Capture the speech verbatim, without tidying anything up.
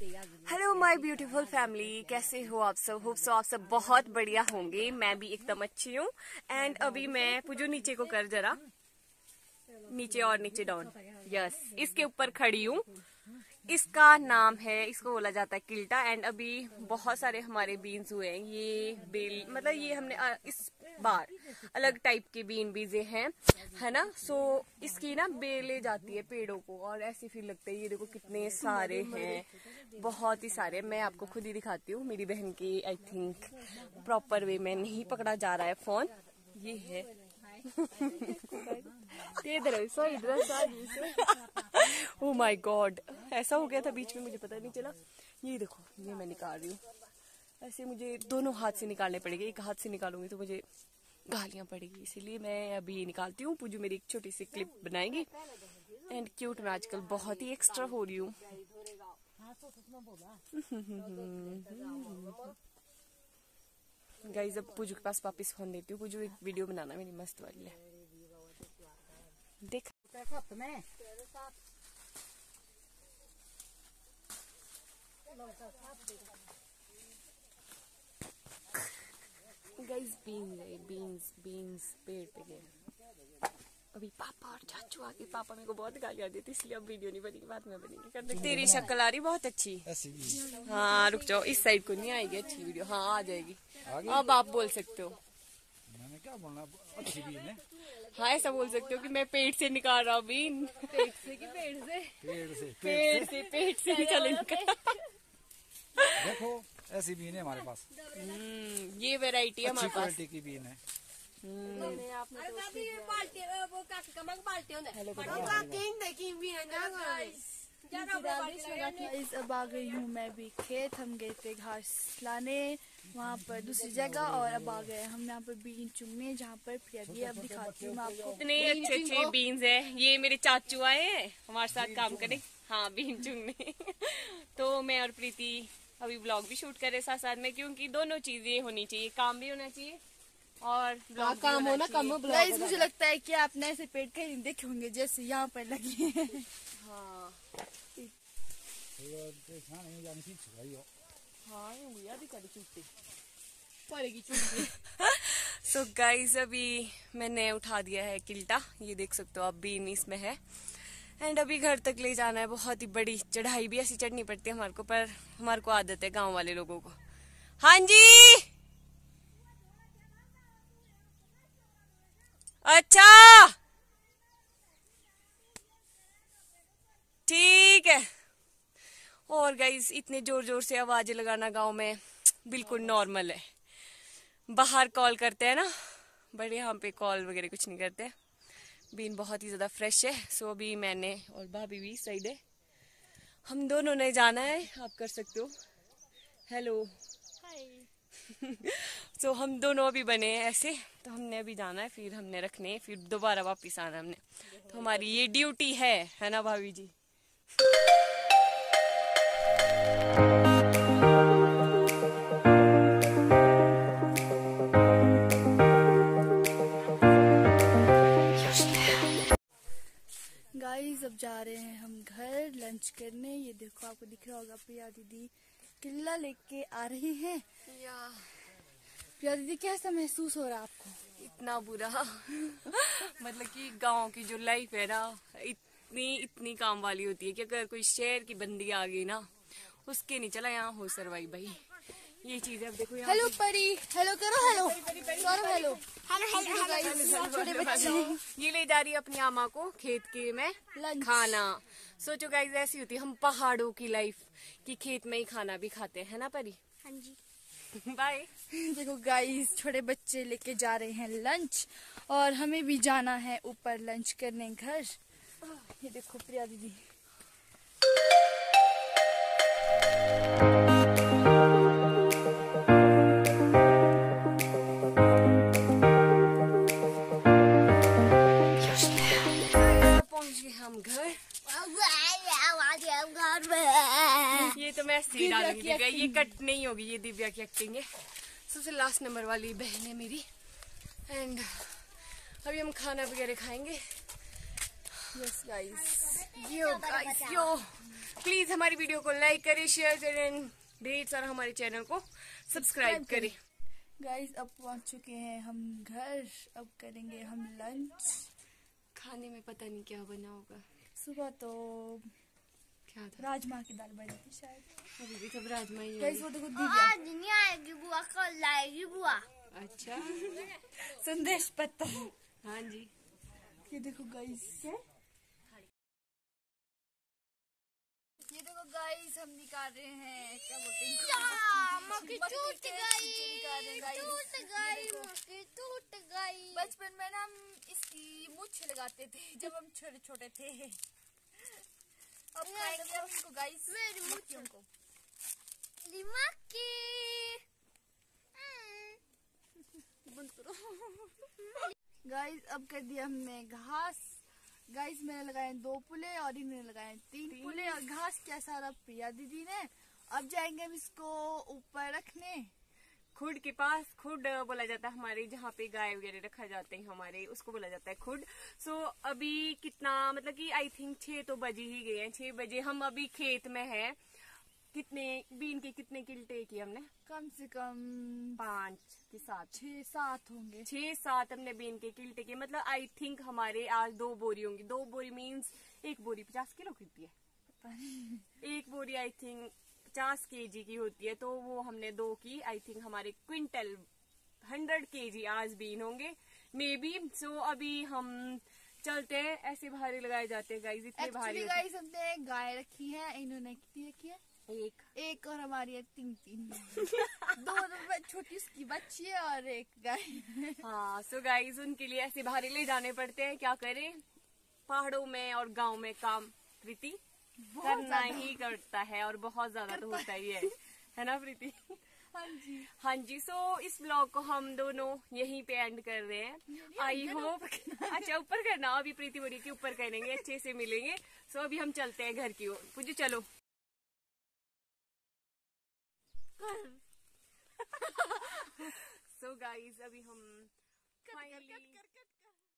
Hello my beautiful family, कैसे हो आप सब? होप सो आप सब बहुत बढ़िया होंगे। मैं भी एकदम अच्छी हूँ। एंड अभी मैं पूजो नीचे को कर जरा, नीचे और नीचे डाउन, यस, इसके ऊपर खड़ी हूँ। इसका नाम है, इसको बोला जाता है किल्टा। एंड अभी बहुत सारे हमारे बीन्स हुए हैं। ये बेल मतलब ये हमने इस बार अलग टाइप के बीन बीजे हैं, है ना। सो इसकी ना बेले जाती है पेड़ों को और ऐसे फिर लगता है। ये देखो कितने सारे हैं, बहुत ही सारे। मैं आपको खुद ही दिखाती हूँ। मेरी बहन की आई थिंक प्रॉपर वे में नहीं पकड़ा जा रहा है फोन। ये है ओ माय गॉड, ऐसा हो गया था बीच में, मुझे पता नहीं चला। ये देखो, ये मैं निकाल रही हूँ। ऐसे मुझे दोनों हाथ से निकालने पड़ेंगे। एक हाथ से निकालूंगी तो मुझे गालियां पड़ेगी, इसीलिए मैं अभी निकालती हूँ। पूजू मेरी एक छोटी सी क्लिप बनाएगी। एंड क्यूट मैं आजकल बहुत ही एक्स्ट्रा हो रही हूँ। गाइस, अब पूजू के पास वापस फोन देती हूँ। पूजू एक वीडियो बनाना मेरी मस्त वाली है, देख। गाइस, बीन्स है, बीन्स बीन्स पेड़ पे गए। अभी पापा और चाचू आगे। पापा मेरे को बहुत गालियां देते, इसलिए अब वीडियो नहीं बनेगी, बाद में बनेगी। कर दे। तेरी शक्ल आ रही बहुत अच्छी। हाँ रुक जाओ, इस साइड को नहीं आएगी अच्छी वीडियो। हाँ आ जाएगी, अब आप बोल सकते हो। मैंने क्या बोलना, अच्छी बीन है। हाँ ऐसा बोल सकते हो कि मैं पेट से निकाल रहा हूँ बीन। पेट से कि पेड़ से? पेड़ से पेड़ से पेट से निकल निकल। देखो ऐसी बीन है हमारे पास। ये वैरायटी है हमारे अच्छी पास। क्वालिटी की बीन है। अब आ गई हूँ मैं भी खेत। हम गए थे घास लाने वहाँ पर दूसरी जगह, और अब आ गए हम यहाँ पर बीन चुनने, जहाँ पर प्रिया दी। अब दिखाती हूँ मैं आपको। इतने अच्छे अच्छे बीन्स है। ये मेरे चाचू आए हैं हमारे साथ काम करे, हाँ बीन चुनने। तो मैं और प्रीति अभी ब्लॉग भी शूट कर रहे साथ साथ में, क्योंकि दोनों चीजें होनी चाहिए। काम भी होना चाहिए और ब्लॉग काम होना कम। गाइस, मुझे लगता है कि आपने ऐसे पेड़ कहीं नहीं देखे होंगे जैसे यहाँ पर लगे हैं। हाँ सो गाइस, अभी मैंने उठा दिया है किल्टा। ये देख सकते हो आप, बीन इसमें है। एंड अभी घर तक ले जाना है। बहुत ही बड़ी चढ़ाई भी ऐसी चढ़नी पड़ती है हमारे को, पर हमारे को आदत है गांव वाले लोगों को। हाँ जी, अच्छा ठीक है। और गाइस, इतने जोर जोर से आवाजें लगाना गांव में बिल्कुल नॉर्मल है। बाहर कॉल करते हैं ना, बट यहाँ पे कॉल वगैरह कुछ नहीं करते। बीन बहुत ही ज्यादा फ्रेश है। सो अभी मैंने और भाभी भी साइड है, हम दोनों ने जाना है। आप कर सकते हो हेलो सो so, हम दोनों अभी बने हैं ऐसे। तो हमने अभी जाना है, फिर हमने रखने, फिर दोबारा वापस आना हमने। तो हमारी ये ड्यूटी है है ना भाभी जी? गाइस, अब जा रहे हैं हम घर लंच करने। ये देखो, आपको दिख रहा होगा प्रिया दीदी किल्ला लेके आ रही हैं। प्रिया दीदी, कैसा महसूस हो रहा है आपको? इतना बुरा मतलब कि गांव की जो लाइफ है ना, इतनी इतनी काम वाली होती है कि अगर कोई शहर की बंदी आ गई ना, उसके नहीं चला यहाँ हो सरवाइव भाई। ये चीज है। अब देखो यहाँ, हेलो परी, हेलो करो, हेलो सौरभ, हेलो हेलो। छोटे बच्चे ये ले जा रही है अपनी आमा को खेत के में खाना। सोचो गाइस, ऐसी होती है हम पहाड़ों की लाइफ, कि खेत में ही खाना भी खाते हैं ना परी? हाँ जी। बाय। देखो गाइस, छोटे बच्चे लेके जा रहे हैं लंच, और हमें भी जाना है ऊपर लंच करने घर। ये देखो प्रिया दीदी। पहुंच गए हम घर। ये तो मैं ऐसे ही डालूंगी, ये कट नहीं होगी, ये दिव्या की एक्टिंग है। सबसे लास्ट नंबर वाली बहन है मेरी। एंड अभी हम खाना वगैरह खाएंगे। Yes guys, yo guys yo please हमारी वीडियो को लाइक करें, शेयर करें, ढेर सारा हमारे चैनल को सब्सक्राइब करें। गाइस अब पहुंच चुके हैं हम घर, अब करेंगे हम लंच। खाने में पता नहीं क्या बना होगा। सुबह तो क्या था? राजमा की दाल बनी थी शायद। अभी भी सब राजमा ही गाइस है। वो देखो दीदी आज नहीं आएगी बुआ, कल आएगी बुआ। अच्छा संदेश पत्ता। हाँ जी, ये देखो गाइस, ये देखो गाइस हम निकाल रहे हैं क्या बोलते हैं, या, मक्खी मक्खी टूट के गई, चिकन निकाल रहे हैं गाइस। टूट ये गई, देखो। मक्खी टूट गई। बचपन में ना हम इसकी मूंछ लगाते थे जब हम छोटे छोटे थे। अब खाएंगे हम इसको गाइस, मेरी मूंछ। मक्खियों को। मक्खी बंद करो। गाइस अब कर दिया हमने घास। गाइस मैंने लगाए दो पुले और इन्होंने लगाए तीन, तीन पुले, और घास क्या सारा प्रिया दीदी ने। अब जाएंगे हम इसको ऊपर रखने। खुड के पास। खुड बोला जाता है हमारे जहाँ पे गाय वगैरह रखा जाते हैं हमारे, उसको बोला जाता है खुड। सो so, अभी कितना मतलब कि आई थिंक छह तो बजे ही गए हैं। छह बजे हम अभी खेत में हैं। कितने बीन के कितने किल्टे की हमने? कम से कम पांच की सात, छह सात होंगे। छह सात हमने बीन के किल्टे के, मतलब आई थिंक हमारे आज दो बोरी होंगी। दो बोरी मीन्स एक बोरी पचास किलो कितनी है पता नहीं। एक बोरी आई थिंक पचास केजी की होती है, तो वो हमने दो की आई थिंक हमारे क्विंटल हंड्रेड केजी आज बीन होंगे मे बी। सो अभी हम चलते हैं। ऐसे भारी लगाए जाते हैं गाइस, इतने भारी एक्चुअली गाइस हमने गाय रखी है, इन्होंने कितनी रखी है? एक एक, और हमारी है तीन तीन। दो छोटी उसकी बच्ची है और एक गाय। हाँ सो गाइस उनके लिए ऐसे भारी ले जाने पड़ते हैं, क्या करें। पहाड़ों में और गांव में काम प्रीति करना ही करता है, और बहुत ज्यादा तो होता ही है है ना प्रीति? हाँ जी हाँ जी। सो इस ब्लॉग को हम दोनों यहीं पे एंड कर रहे हैं। आई होप अच्छा ऊपर करना, अभी प्रीति बोली कि ऊपर करेंगे, अच्छे से मिलेंगे। सो अभी हम चलते हैं घर की ओर। पूजू चलो। सो गाइस अभी हम फाइनली